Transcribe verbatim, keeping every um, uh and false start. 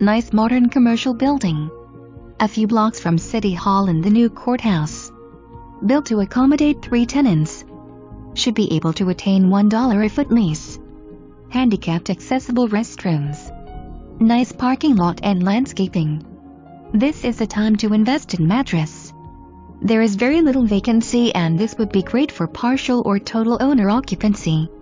Nice modern commercial building. A few blocks from City Hall and the new Courthouse. Built to accommodate three tenants. Should be able to attain one dollar a foot lease. Handicapped accessible restrooms. Nice parking lot and landscaping. This is the time to invest in Madras. There is very little vacancy and this would be great for partial or total owner occupancy.